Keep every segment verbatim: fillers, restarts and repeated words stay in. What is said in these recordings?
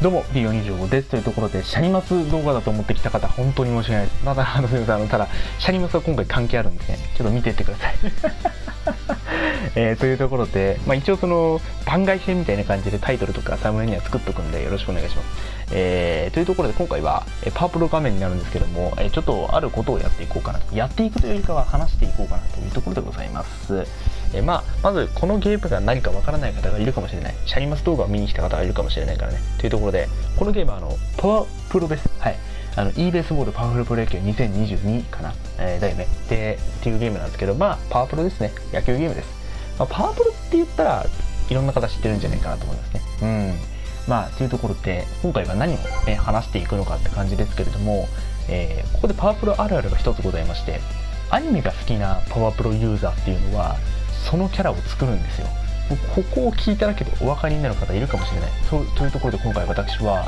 どうも ビーよんにじゅうご ですというところで、シャニマス動画だと思ってきた方本当に申し訳ないです。まだあのすみません、あのただシャニマスは今回関係あるんでね、ちょっと見ていってください、えー、というところで、まあ、一応その番外編みたいな感じでタイトルとかサムネには作っとくんでよろしくお願いします。えー、というところで今回はパープル画面になるんですけども、ちょっとあることをやっていこうかなと、やっていくというよりかは話していこうかなというところでございます。えまあ、まずこのゲームが何かわからない方がいるかもしれない、シャニマス動画を見に来た方がいるかもしれないからねというところで、このゲームはあのパワープロです。はい、あの e ベースボールパワフルプロ野球にせんにじゅうにかな、えー、だよねでっていうゲームなんですけど、まあパワープロですね、野球ゲームです。まあ、パワープロって言ったらいろんな方知ってるんじゃないかなと思いますね。うん、まあというところで今回は何を、ね、話していくのかって感じですけれども、えー、ここでパワープロあるあるが一つございまして、アニメが好きなパワープロユーザーっていうのはそのキャラを作るんですよ。ここを聞いただけでお分かりになる方いるかもしれない。そうというところで今回私は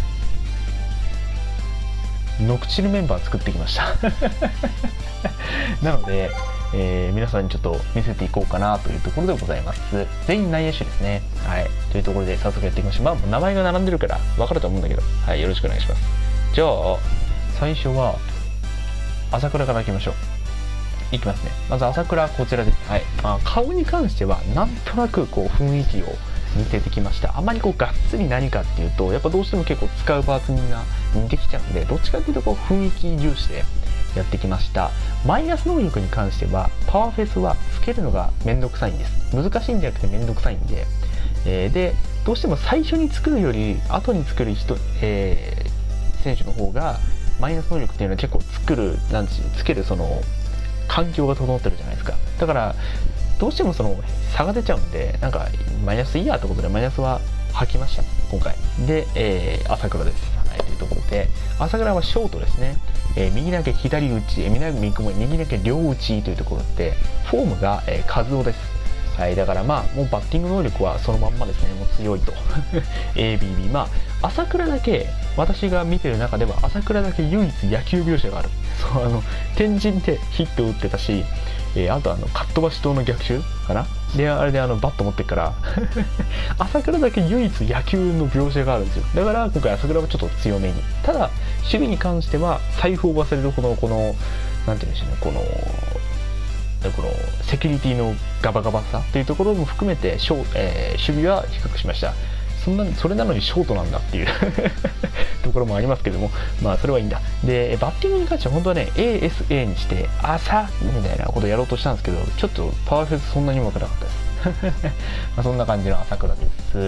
ノクチルメンバー作ってきましたなので、えー、皆さんにちょっと見せていこうかなというところでございます。全員内野手ですね。はい、というところで早速やっていきましょう。まあもう名前が並んでるから分かると思うんだけど、はい、よろしくお願いします。じゃあ最初は朝倉からいきましょう。いきますね。まず朝倉はこちらです。はい、まあ、顔に関してはなんとなくこう雰囲気を似ててきました。あまりこうがっつり何かっていうとやっぱどうしても結構使うパーツみんな似てきちゃうんで、どっちかっていうとこう雰囲気重視でやってきました。マイナス能力に関してはパワーフェスはつけるのがめんどくさいんです。難しいんじゃなくてめんどくさいんで、えー、でどうしても最初に作るより後に作る人、えー、選手の方がマイナス能力っていうのは結構作るなんていうつけるその環境が整ってるじゃないですか。だからどうしてもその差が出ちゃうんで、なんかマイナスいいやってことでマイナスは吐きました今回で、えー、朝倉です。はい、というところで朝倉はショートですね。えー、右投げ左打ち、えー、右投げ右投げ両打ちというところでフォームが、えー、和夫です。はい、だからまあもうバッティング能力はそのまんまですね。もう強いとエービービー、 まあ朝倉だけ私が見てる中では朝倉だけ唯一野球描写がある。そうあの天神でヒットを打ってたし、えー、あとあのかっ飛ばし刀の逆襲かなで、あれであのバット持ってっから朝倉だけ唯一野球の描写があるんですよ。だから今回朝倉はちょっと強めに、ただ守備に関しては財布を忘れるほどこのなんていうんでしょうね、このこのセキュリティのガバガバさというところも含めてショー、えー、守備は比較しました。そんなそれなのにショートなんだっていうところもありますけども、まあそれはいいんだ。でバッティングに関しては本当はね エーエスエー にして朝みたいなことをやろうとしたんですけど、ちょっとパワーフェスそんなにうまくなかったですまあそんな感じの朝倉です。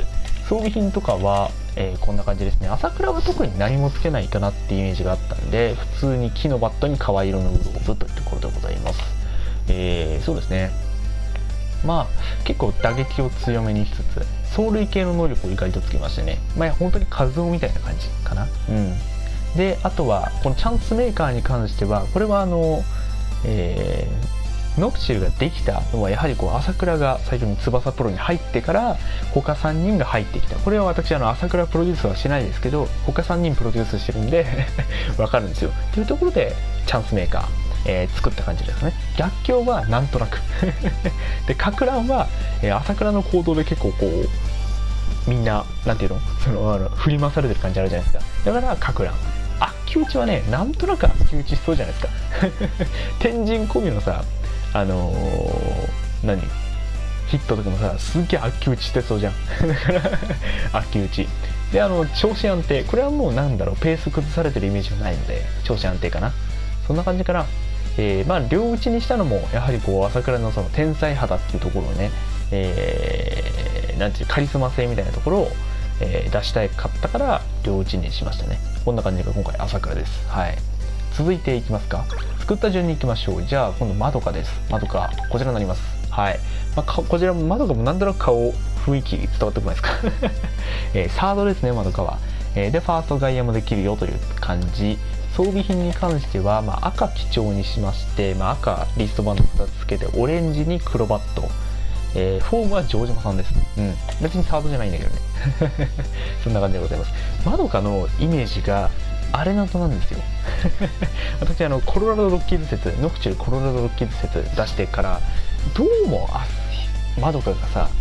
装備品とかは、えー、こんな感じですね。朝倉は特に何もつけないかなっていうイメージがあったんで、普通に木のバットに革色のグローブというところでございます。えー、そうですね、まあ結構打撃を強めにしつつ走塁系の能力を意外とつけましてね、まあ本当に和夫みたいな感じかな。うん、であとはこのチャンスメーカーに関してはこれはあの、えー、ノクチルができたのはやはりこう朝倉が最初に翼プロに入ってから他さんにんが入ってきた。これは私あの朝倉プロデュースはしないですけど他さんにんプロデュースしてるんでわかるんですよ。というところでチャンスメーカーえー、作った感じですね。逆境はなんとなくでかく乱は、えー、朝倉の行動で結構こうみんななんていうのそのあの振り回されてる感じあるじゃないですか。だからかく乱悪球打ちはねなんとなく悪球打ちしそうじゃないですか天神込みのさあのー、何ヒットとかもさすっげえ悪球打ちしてそうじゃんだから悪球打ちであの調子安定、これはもうなんだろうペース崩されてるイメージがないので調子安定かな、そんな感じかな。えー、まあ両打ちにしたのもやはりこう朝倉のその天才肌っていうところをね、えー、なんていうカリスマ性みたいなところを、えー、出したかったから両打ちにしましたね。こんな感じが今回朝倉です。はい、続いていきますか。作った順にいきましょう。じゃあ今度まどかです。まどかこちらになります。はい、まあ、こちらもまどかもなんとなく顔雰囲気伝わってこないですか、えー、サードですねまどかは、えー、でファースト外野もできるよという感じ。装備品に関しては、まあ、赤基調にしまして、まあ、赤リストバンドふたつつけてオレンジに黒バット、えー、フォームは城島さんです。うん、別にサードじゃないんだけどねそんな感じでございます。まどかのイメージがアレナドなんですよ私あのコロラドロッキーズ説ノクチルコロラドロッキーズ説出してからどうもあまどかがさ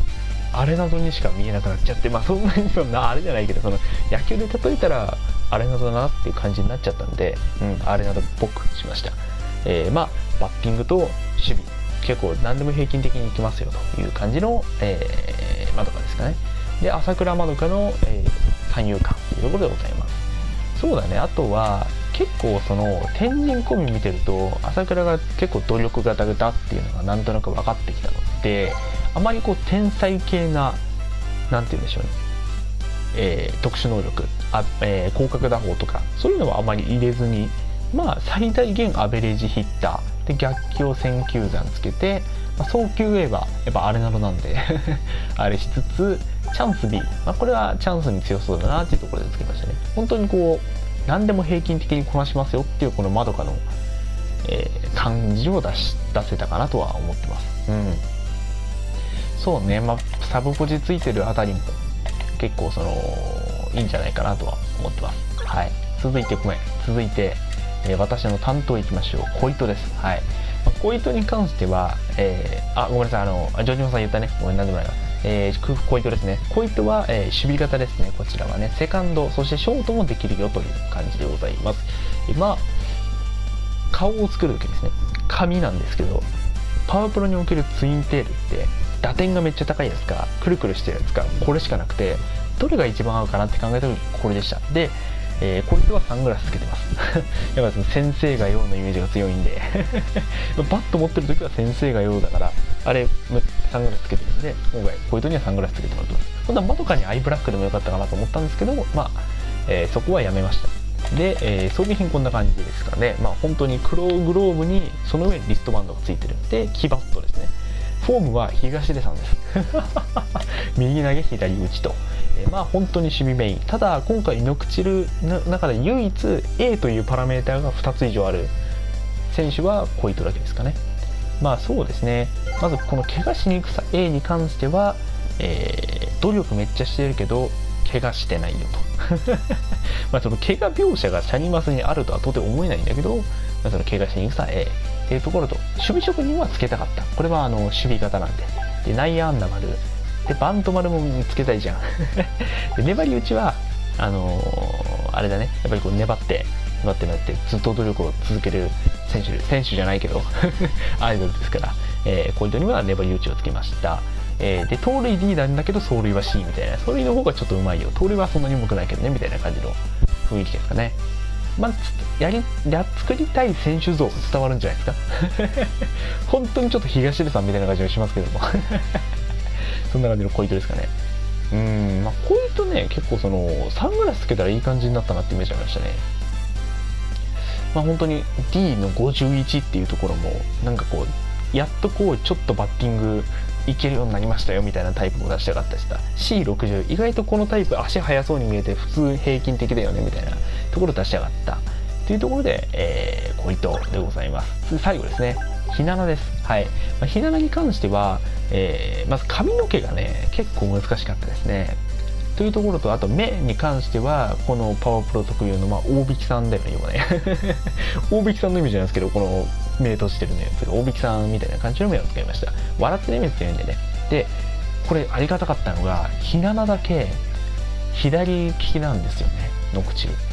あれなどにしか見えなくなっちゃって、まあそんなにそんなあれじゃないけど、その野球で例えたらあれなどだなっていう感じになっちゃったんで、うん、あれなどっぽくしました。えー、まあバッティングと守備結構何でも平均的にいきますよという感じの、えー、まどかですかね。で朝倉まどかの、えー、三遊間というところでございます。そうだね。あとは結構その天神込み見てると朝倉が結構努力型だっていうのがなんとなく分かってきたので、あまりこう天才系ななんて言うんでしょうね、えー、特殊能力あ、えー、広角打法とかそういうのはあまり入れずに、まあ最大限アベレージヒッターで逆境選球眼つけて、まあ、送球 A はやっぱあれなのなんであれしつつチャンス B、まあ、これはチャンスに強そうだなっていうところでつけましたね。本当にこう何でも平均的にこなしますよっていうこのまどかの、えー、感じを出し出せたかなとは思ってます。うん、そうね、まあ、サブポジついてるあたりも結構そのいいんじゃないかなとは思ってます。はい、続いてごめん続いて、えー、私の担当いきましょう。小糸です。はい、まあ、小糸に関しては、えー、あごめんなさい、あのジョージモさん言ったね、ごめんなんでもないな、えー、小糸ですね。小糸は、えー、守備型ですね。こちらはねセカンドそしてショートもできるよという感じでございます。えー、まあ顔を作る時ですね、紙なんですけど、パワープロにおけるツインテールって打点がめっちゃ高いやつかくるくるしてるやつかこれしかなくて、どれが一番合うかなって考えた時これでした。で、えー、こいつはサングラスつけてますやっぱ先生が用のイメージが強いんでバット持ってる時は先生が用だからあれサングラスつけてるんで、今回こいつにはサングラスつけてもらってます。本当はまどかにアイブラックでもよかったかなと思ったんですけど、まあ、えー、そこはやめました。で、えー、装備品こんな感じですからね、まあ本当に黒グローブにその上にリストバンドがついてるんで、キバットですね。フォームは東出さんです右投げ左打ちと、えー、まあ本当に守備メイン。ただ今回ノクチルの中で唯一 A というパラメーターがふたつ以上ある選手は小糸だけですかね。まあそうですね、まずこの怪我しにくさ A に関しては、えー、努力めっちゃしてるけど怪我してないよとまあその怪我描写がシャニマスにあるとはとても思えないんだけど、まあ、その怪我しにくさ Aっていうところと、守備職人はつけたかった。これはあの守備型なんで、で内野安打丸でバント丸もつけたいじゃんで粘り打ちはあのー、あれだね、やっぱりこう粘って粘って粘ってずっと努力を続ける選手選手じゃないけどアイドルですから、えー、こういうのには粘り打ちをつけました。えー、で盗塁 D なんだけど走塁は C みたいな、走塁の方がちょっとうまいよ、盗塁はそんなにうまくないけどねみたいな感じの雰囲気ですかね。まあ、やりや作りたい選手像伝わるんじゃないですか本当にちょっと東出さんみたいな感じがしますけどもそんな感じの小糸ですかね。うーん、まあ小糸ね、結構そのサングラスつけたらいい感じになったなってイメージありましたね。まあ本当に D のごじゅういちっていうところもなんかこうやっとこうちょっとバッティングいけるようになりましたよみたいなタイプも出したかったしさ、 シーろくじゅう 意外とこのタイプ足速そうに見えて普通平均的だよねみたいなところを出したかったというところで、えー、小糸でございます。最後ですね、ひななです。はい、まあ、ひななに関しては、えー、まず髪の毛がね結構難しかったですねというところと、あと目に関してはこのパワープロ特有の、まあ、大引きさんだよね、要はね大引きさんのイメージなんですけど、この目閉じてるのやつが大引きさんみたいな感じの目を使いました。笑ってる目つけるんでね。でこれありがたかったのがひななだけ左利きなんですよね、ノクチルって。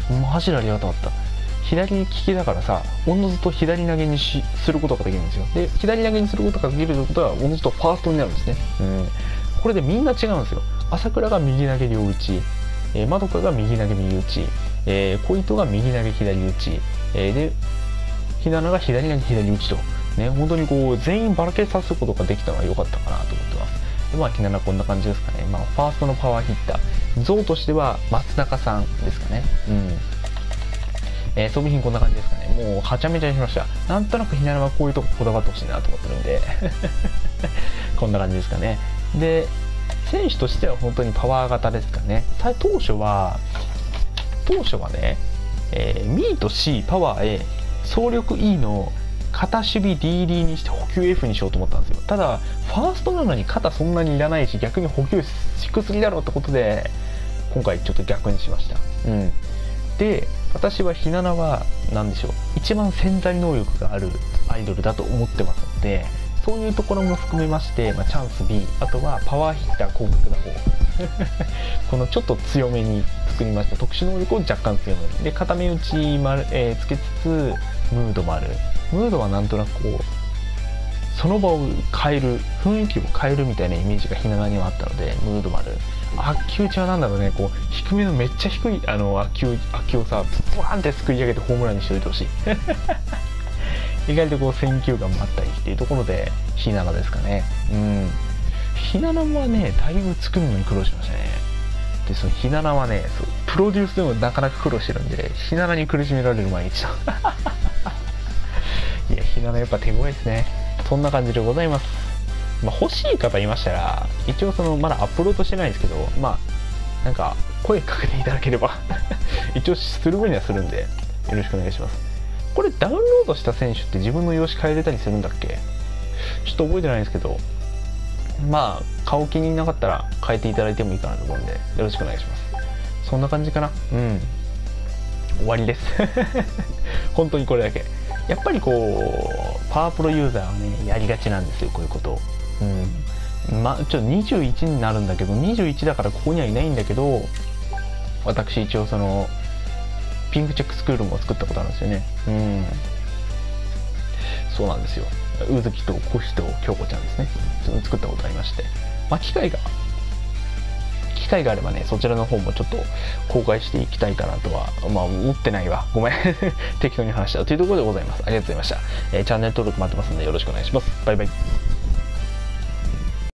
マジでありがたかった。左利きだからさ、おのずと左投げにしすることができるんですよ。で左投げにすることができるということはおのずとファーストになるんですね。うん、これでみんな違うんですよ。朝倉が右投げ両打ち、えー、まどかが右投げ右打ち、えー、小糸が右投げ左打ち、えー、でひななが左投げ左打ちとね、本当にこう全員ばらけさせることができたのは良かったかなと思ってます。でまあひななこんな感じですかね。まあファーストのパワーヒッター像としては松中さんですかね。うん。えー、装備品こんな感じですかね。もうはちゃめちゃにしました。なんとなくひななはこういうとここだわってほしいなと思ってるんでこんな感じですかね。で選手としては本当にパワー型ですかね。当初は当初はね、えー、ミート C パワー A 走力 E の肩守備 ディーディー にして補給 F にしようと思ったんですよ。ただファーストなのに肩そんなにいらないし逆に補給低すぎだろうってことで今回ちょっと逆にしました。うん、で私はひななは何でしょう、一番潜在能力があるアイドルだと思ってますので、 そういうところも含めまして、まあ、チャンス ビー、 あとはパワーヒッター広角打法このちょっと強めに作りました。特殊能力を若干強めにで固め打ち丸、えー、つけつつムードもある。ムードはなんとなくこうその場を変える、雰囲気を変えるみたいなイメージがひななにはあったので、ムードもある。悪球打ちはなんだろうね、こう低めのめっちゃ低いあの悪球悪球をさブワーンってすくい上げてホームランにしておいてほしい意外とこう選球眼もあったりっていうところでひななですかね。うんひななはねだいぶ作るのに苦労しましたね。でそのひななはねそうプロデュースでもなかなか苦労してるんで、ひななに苦しめられる毎日といやひななやっぱ手強いですね。そんな感じでございます。まあ、欲しい方いましたら一応そのまだアップロードしてないんですけど、まあなんか声かけていただければ一応する分にはするんでよろしくお願いします。これダウンロードした選手って自分の用紙変えれたりするんだっけ？ちょっと覚えてないんですけど、まあ顔気になかったら変えていただいてもいいかなと思うんでよろしくお願いします。そんな感じかな。うん終わりです本当にこれだけ。やっぱりこうパワープロユーザーはねやりがちなんですよこういうことを。うんまあちょっとにじゅういちになるんだけど、にじゅういちだからここにはいないんだけど、私一応そのピンクチェックスクールも作ったことあるんですよね。うんそうなんですよ。うずきとコシと京子ちゃんですね。その作ったことありまして、まあ機会が機会があればねそちらの方もちょっと公開していきたいかなとはまあ思ってないわごめん適当に話したというところでございます。ありがとうございました。えー、チャンネル登録待ってますのでよろしくお願いします。バイバイ。